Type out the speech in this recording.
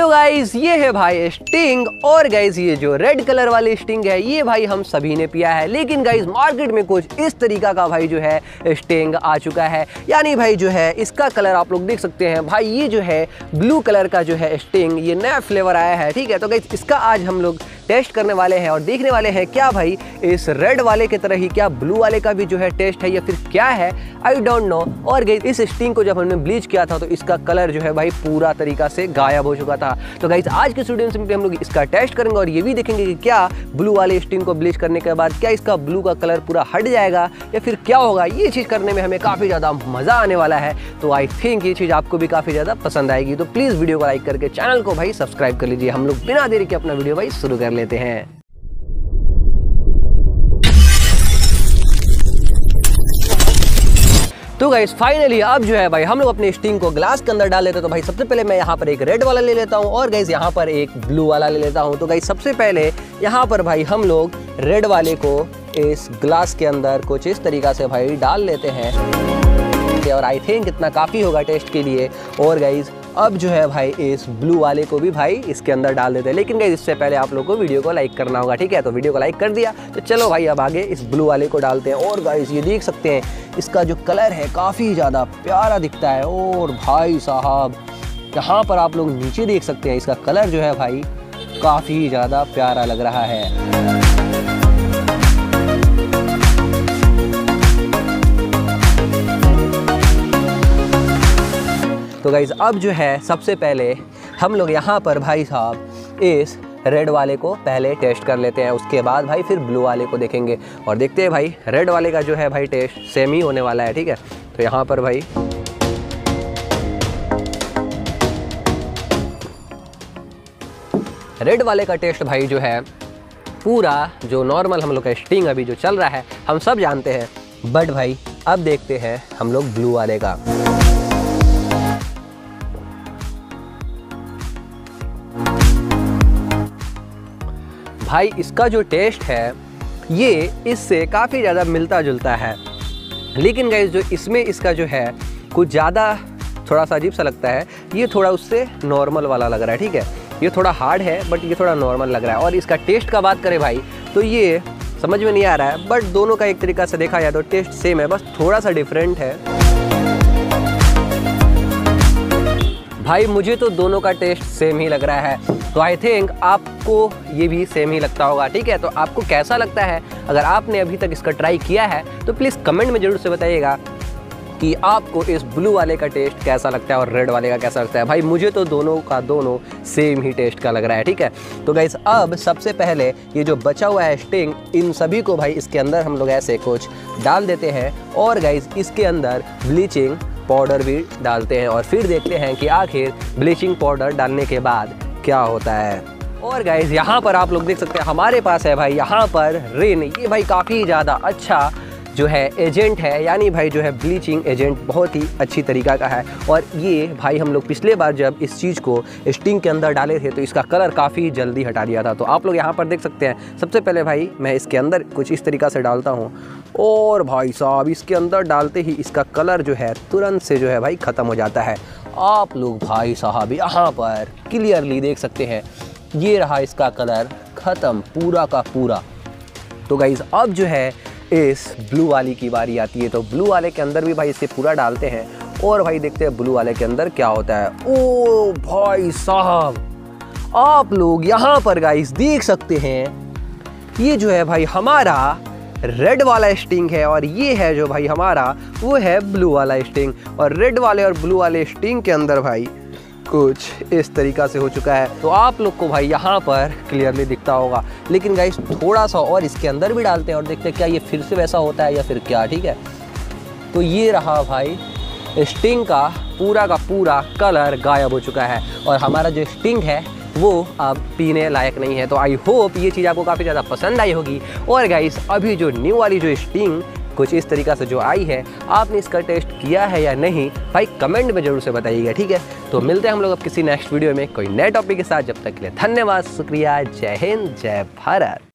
Hello guys, ये है भाई स्टिंग। और गाइस ये जो रेड कलर वाली स्टिंग है ये भाई हम सभी ने पिया है, लेकिन गाइस मार्केट में कुछ इस तरीका का भाई जो है स्टिंग आ चुका है। यानी भाई जो है इसका कलर आप लोग देख सकते हैं भाई, ये जो है ब्लू कलर का जो है स्टिंग, ये नया फ्लेवर आया है। ठीक है, तो गाइस इसका आज हम लोग टेस्ट करने वाले हैं और देखने वाले हैं क्या भाई इस रेड वाले की तरह ही क्या ब्लू वाले का भी जो है टेस्ट है या फिर क्या है, आई डोंट नो। और गाइस इस स्टिंग को जब हमने ब्लीच किया था तो इसका कलर जो है भाई पूरा तरीका से गायब हो चुका था। तो गाइस आज के वीडियो में सिंपली हम लोग इसका टेस्ट करेंगे और ये भी देखेंगे कि क्या ब्लू वाले स्टिंग को ब्लीच करने के बाद क्या इसका ब्लू का कलर पूरा हट जाएगा या फिर क्या होगा। ये चीज़ करने में हमें काफ़ी ज़्यादा मज़ा आने वाला है, तो आई थिंक ये चीज़ आपको भी काफ़ी ज़्यादा पसंद आएगी। तो प्लीज़ वीडियो को लाइक करके चैनल को भाई सब्सक्राइब कर लीजिए। हम लोग बिना देरी के अपना वीडियो भाई शुरू कर लेते हैं। तो गाइस फाइनली अब जो है भाई हम लोग अपने स्टिंग को ग्लास के अंदर डाल लेते हैं। तो भाई सबसे पहले मैं यहाँ पर एक रेड वाला ले लेता हूँ और गाइस यहाँ पर एक ब्लू वाला ले लेता हूँ। तो गाइस सबसे पहले यहाँ पर भाई हम लोग रेड वाले को इस ग्लास के अंदर कुछ इस तरीका से भाई डाल लेते हैं और आई थिंक इतना काफ़ी होगा टेस्ट के लिए। और गाइस अब जो है भाई इस ब्लू वाले को भी भाई इसके अंदर डाल देते हैं, लेकिन गाइस इससे पहले आप लोगों को वीडियो को लाइक करना होगा। ठीक है, तो वीडियो को लाइक कर दिया तो चलो भाई अब आगे इस ब्लू वाले को डालते हैं। और गाइस ये देख सकते हैं इसका जो कलर है काफ़ी ज़्यादा प्यारा दिखता है। और भाई साहब यहाँ पर आप लोग नीचे देख सकते हैं इसका कलर जो है भाई काफ़ी ज़्यादा प्यारा लग रहा है। तो गाइज अब जो है सबसे पहले हम लोग यहाँ पर भाई साहब इस रेड वाले को पहले टेस्ट कर लेते हैं, उसके बाद भाई फिर ब्लू वाले को देखेंगे और देखते हैं भाई रेड वाले का जो है भाई टेस्ट सेम ही होने वाला है। ठीक है, तो यहाँ पर भाई रेड वाले का टेस्ट भाई जो है पूरा जो नॉर्मल हम लोग का स्टिंग अभी जो चल रहा है हम सब जानते हैं, बट भाई अब देखते हैं हम लोग ब्लू वाले का। भाई इसका जो टेस्ट है ये इससे काफ़ी ज़्यादा मिलता जुलता है, लेकिन गाइस जो इसमें इसका जो है कुछ ज़्यादा थोड़ा सा अजीब सा लगता है। ये थोड़ा उससे नॉर्मल वाला लग रहा है। ठीक है, ये थोड़ा हार्ड है बट ये थोड़ा नॉर्मल लग रहा है। और इसका टेस्ट का बात करें भाई तो ये समझ में नहीं आ रहा है, बट दोनों का एक तरीका से देखा जाए तो टेस्ट सेम है, बस थोड़ा सा डिफरेंट है। भाई मुझे तो दोनों का टेस्ट सेम ही लग रहा है, तो आई थिंक आपको ये भी सेम ही लगता होगा। ठीक है, तो आपको कैसा लगता है? अगर आपने अभी तक इसका ट्राई किया है तो प्लीज़ कमेंट में ज़रूर से बताइएगा कि आपको इस ब्लू वाले का टेस्ट कैसा लगता है और रेड वाले का कैसा लगता है। भाई मुझे तो दोनों का दोनों सेम ही टेस्ट का लग रहा है। ठीक है, तो गाइस अब सबसे पहले ये जो बचा हुआ है स्टिंग, इन सभी को भाई इसके अंदर हम लोग ऐसे कुछ डाल देते हैं और गाइस इसके अंदर ब्लीचिंग पाउडर भी डालते हैं और फिर देखते हैं कि आखिर ब्लीचिंग पाउडर डालने के बाद क्या होता है। और गाइस यहाँ पर आप लोग देख सकते हैं हमारे पास है भाई यहाँ पर रिन। ये भाई काफ़ी ज़्यादा अच्छा जो है एजेंट है, यानी भाई जो है ब्लीचिंग एजेंट बहुत ही अच्छी तरीका का है। और ये भाई हम लोग पिछले बार जब इस चीज़ को स्टिंग के अंदर डाले थे तो इसका कलर काफ़ी जल्दी हटा दिया था। तो आप लोग यहाँ पर देख सकते हैं सबसे पहले भाई मैं इसके अंदर कुछ इस तरीका से डालता हूँ और भाई साहब इसके अंदर डालते ही इसका कलर जो है तुरंत से जो है भाई ख़त्म हो जाता है। आप लोग भाई साहब यहाँ पर क्लियरली देख सकते हैं ये रहा इसका कलर ख़त्म पूरा का पूरा। तो गाइज़ अब जो है इस ब्लू वाली की बारी आती है, तो ब्लू वाले के अंदर भी भाई इसे पूरा डालते हैं और भाई देखते हैं ब्लू वाले के अंदर क्या होता है। ओ भाई साहब आप लोग यहाँ पर गाइस देख सकते हैं ये जो है भाई हमारा रेड वाला स्टिंग है और ये है जो भाई हमारा वो है ब्लू वाला स्टिंग। और रेड वाले और ब्लू वाले स्टिंग के अंदर भाई कुछ इस तरीका से हो चुका है, तो आप लोग को भाई यहाँ पर क्लियरली दिखता होगा। लेकिन गाइस थोड़ा सा और इसके अंदर भी डालते हैं और देखते हैं क्या ये फिर से वैसा होता है या फिर क्या। ठीक है, तो ये रहा भाई स्टिंग का पूरा कलर गायब हो चुका है और हमारा जो स्टिंग है वो अब पीने लायक नहीं है। तो आई होप ये चीज़ आपको काफ़ी ज़्यादा पसंद आई होगी। और गाइस अभी जो न्यू वाली जो स्टिंग कुछ इस तरीका से जो आई है, आपने इसका टेस्ट किया है या नहीं भाई कमेंट में ज़रूर से बताइएगा। ठीक है, तो मिलते हैं हम लोग अब किसी नेक्स्ट वीडियो में कोई नए टॉपिक के साथ। जब तक के लिए धन्यवाद, शुक्रिया, जय हिंद, जय भारत।